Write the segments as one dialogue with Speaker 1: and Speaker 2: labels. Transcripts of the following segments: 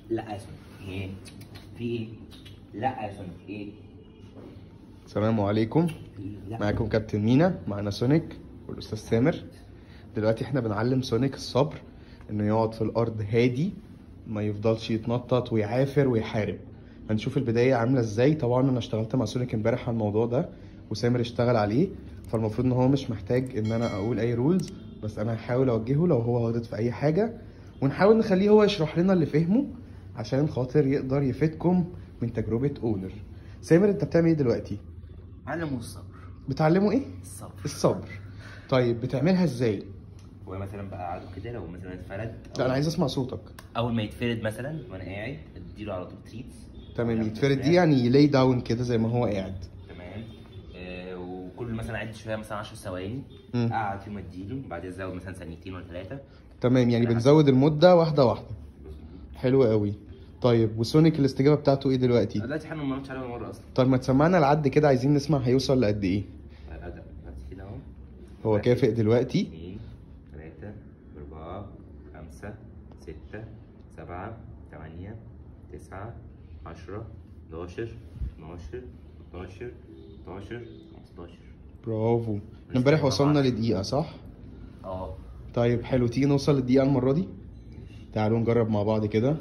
Speaker 1: لا يا سونيك ايه؟ في ايه؟ لا يا سونيك ايه؟
Speaker 2: السلام عليكم.
Speaker 1: لا.
Speaker 2: معاكم كابتن مينا، معانا سونيك والاستاذ سامر. دلوقتي احنا بنعلم سونيك الصبر، انه يقعد في الارض هادي، ما يفضلش يتنطط ويعافر ويحارب. هنشوف البدايه عامله ازاي. طبعا انا اشتغلت مع سونيك امبارح على الموضوع ده، وسامر اشتغل عليه، فالمفروض ان هو مش محتاج ان انا اقول اي رولز، بس انا هحاول اوجهه لو هو غلط في اي حاجه، ونحاول نخليه هو يشرح لنا اللي فهمه عشان خاطر يقدر يفيدكم من تجربه اونر. سامر، انت بتعمل ايه دلوقتي؟
Speaker 1: علموا الصبر.
Speaker 2: بتعلمه ايه؟
Speaker 1: الصبر.
Speaker 2: الصبر. طيب بتعملها ازاي؟
Speaker 1: هو مثلا بقى قعده كده، لو مثلا اتفرد
Speaker 2: لا انا عايز اسمع صوتك.
Speaker 1: اول ما يتفرد مثلا وانا قاعد اديله على طول تريتس.
Speaker 2: تمام، يتفرد دي يعني يلي داون كده زي ما هو قاعد.
Speaker 1: تمام. وكل مثلا عد شويه مثلا 10 ثواني
Speaker 2: مم.
Speaker 1: اقعد فيهم اديله، بعدين ازود مثلا ثانيتين ولا ثلاثه.
Speaker 2: تمام، يعني بنزود المدة واحدة واحدة. حلو قوي. طيب وسونيك الاستجابة بتاعته ايه دلوقتي؟
Speaker 1: دلوقتي حالا ما عملتش عليه ولا مره اصلا.
Speaker 2: طيب ما تسمعنا العد كده، عايزين نسمع هيوصل لقد ايه.
Speaker 1: ابدا كده اهو.
Speaker 2: هو كافئ دلوقتي.
Speaker 1: 2 3 4 5 6 7 8 9 10 11 12 13 14 15.
Speaker 2: برافو. احنا امبارح وصلنا لدقيقة صح؟
Speaker 1: اه.
Speaker 2: طيب حلو، تيجي نوصل للدقيقة المرة دي؟ تعالوا نجرب مع بعض كده.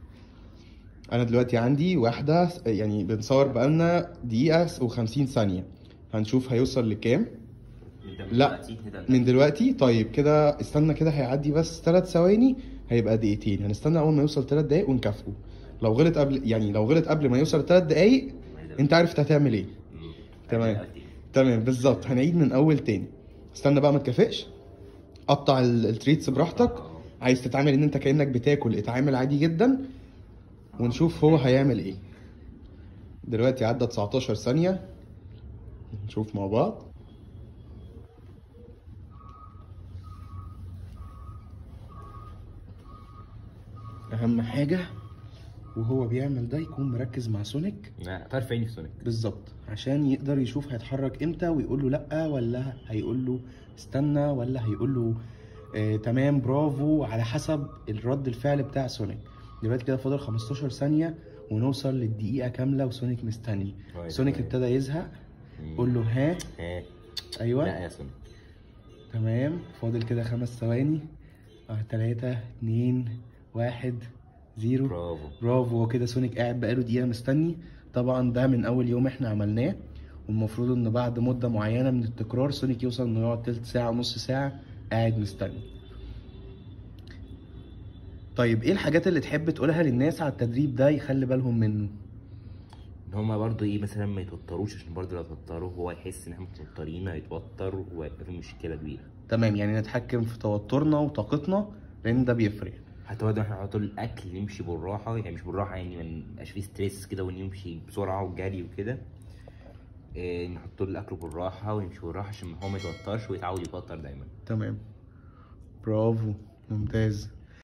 Speaker 2: انا دلوقتي عندي واحدة، يعني بنصور بقالنا دقيقة و50 ثانية. هنشوف هيوصل لكام. لا من دلوقتي. طيب كده استنى، كده هيعدي بس 3 ثواني، هيبقى دقيقتين. هنستنى اول ما يوصل 3 دقايق ونكافئه. لو غلط قبل، يعني لو غلط قبل ما يوصل 3 دقايق، انت عارف انت هتعمل ايه. تمام. تمام بالظبط، هنعيد من اول تاني. استنى بقى ما تكافئش، قطع التريتس براحتك. عايز تتعامل ان انت كانك بتاكل، اتعامل عادي جدا، ونشوف هو هيعمل ايه. دلوقتي عدى 19 ثانية، نشوف مع بعض. اهم حاجة وهو بيعمل ده يكون مركز مع سونيك.
Speaker 1: لا طرف عيني في سونيك
Speaker 2: بالظبط، عشان يقدر يشوف هيتحرك امتى ويقول له لا، ولا هيقول له استنى، ولا هيقول له تمام برافو، على حسب الرد الفعل بتاع سونيك. دلوقتي كده فاضل 15 ثانية ونوصل للدقيقة كاملة وسونيك مستني. سونيك ابتدى يزهق. قول له ها. ايوه.
Speaker 1: لا يا سونيك.
Speaker 2: تمام، فاضل كده 5 ثواني. 3 2 1 0.
Speaker 1: برافو.
Speaker 2: برافو. هو كده سونيك قاعد بقاله دقيقة مستني. طبعا ده من أول يوم احنا عملناه، والمفروض إن بعد مدة معينة من التكرار سونيك يوصل إنه يقعد تلت ساعة نص ساعة قاعد مستني. طيب إيه الحاجات اللي تحب تقولها للناس على التدريب ده يخلي بالهم منه؟
Speaker 1: ان هما برضه ايه مثلا ما يتوتروش، عشان برضه لو توتروا هو يحس ان احنا متوترين هيتوتر وهيبقى في مشكلة كبيرة.
Speaker 2: تمام، يعني نتحكم في توترنا وطاقتنا لأن ده بيفرق.
Speaker 1: حتى برضه احنا على طول الاكل نمشي بالراحه، يعني مش بالراحه يعني ما يبقاش فيه ستريس كده ونمشي بسرعه وجري وكده. نحط له الاكل بالراحه ونمشي بالراحه عشان هو ما يتوترش ويتعود يتوتر دايما.
Speaker 2: تمام. برافو. ممتاز.